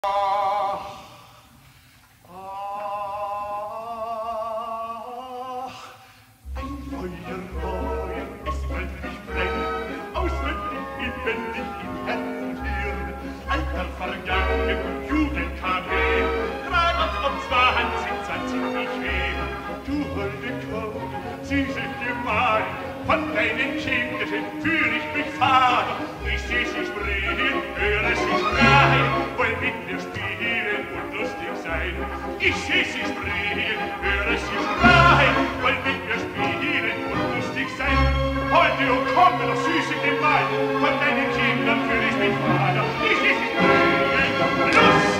Von deinen Kindern fühl ich mich Vater. Ich seh sie sprechen, höre sie schreien, wollen mit mir spielen und lustig sein. Ich seh sie sprechen, höre sie schreien, wollen mit mir spielen und lustig sein. Heute und komme doch süße Gemein, von deinen Kindern fühl ich mich Vater. Ich seh sie sprechen, lustig